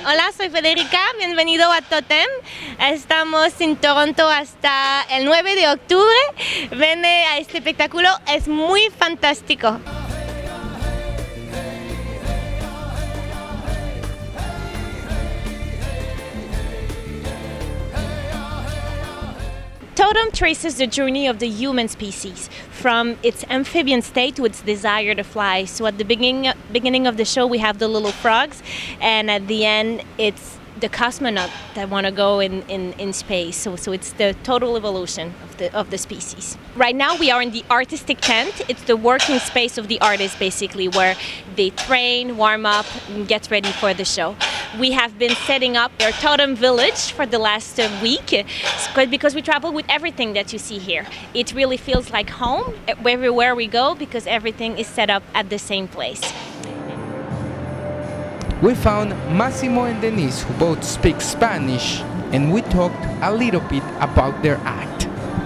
Hola, soy Federica, bienvenido a Totem. Estamos en Toronto hasta el 9 de octubre. Ven a este espectáculo, es muy fantástico. Totem traces the journey of the human species from its amphibian state to its desire to fly. So at the beginning of the show we have the little frogs, and at the end it's the cosmonaut that want to go in space. So it's the total evolution of the species. Right now we are in the artistic tent. It's the working space of the artists basically, where they train, warm up, and get ready for the show. We have been setting up our totem village for the last week because we travel with everything that you see here. It really feels like home everywhere we go because everything is set up at the same place. We found Massimo and Denise, who both speak Spanish, and we talked a little bit about their act.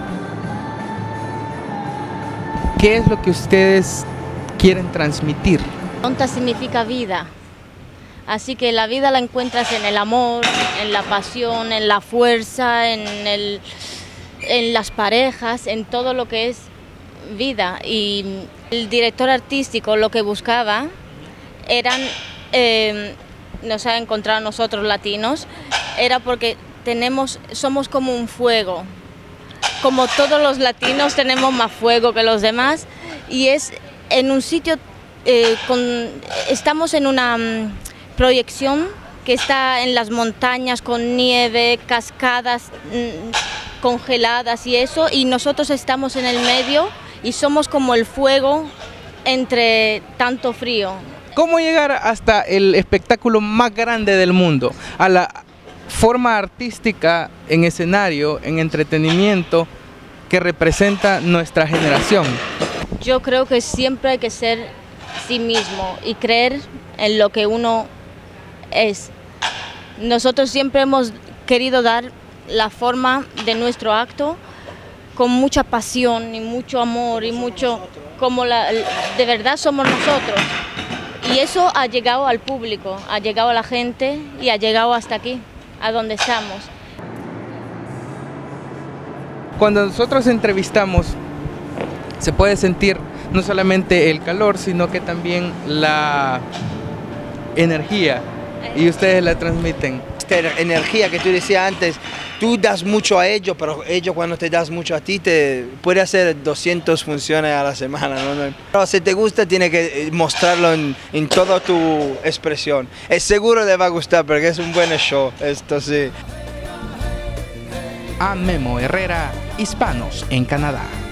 ¿Qué es lo que ustedes quieren transmitir? Tonta significa vida, así que la vida la encuentras en el amor, en la pasión, en la fuerza, en las parejas, en todo lo que es vida. Y el director artístico lo que buscaba eran, nos ha encontrado a nosotros latinos, era porque somos como un fuego. Como todos los latinos tenemos más fuego que los demás, y es en un sitio, estamos en una proyección que está en las montañas con nieve, cascadas congeladas y eso, y nosotros estamos en el medio y somos como el fuego entre tanto frío. ¿Cómo llegar hasta el espectáculo más grande del mundo? A la forma artística en escenario, en entretenimiento que representa nuestra generación. Yo creo que siempre hay que ser sí mismo y creer en lo que uno es. Nosotros siempre hemos querido dar la forma de nuestro acto con mucha pasión y mucho amor y mucho, de verdad somos nosotros. Y eso ha llegado al público, ha llegado a la gente y ha llegado hasta aquí, a donde estamos. Cuando nosotros entrevistamos, se puede sentir no solamente el calor, sino que también la energía, y ustedes la transmiten. Esta energía que tú decías antes, tú das mucho a ellos, pero ellos cuando te das mucho a ti, te puede hacer 200 funciones a la semana, ¿no? Pero si te gusta, tienes que mostrarlo en toda tu expresión. Es seguro le va a gustar porque es un buen show, esto sí. A Memo Herrera, Hispanos en Canadá.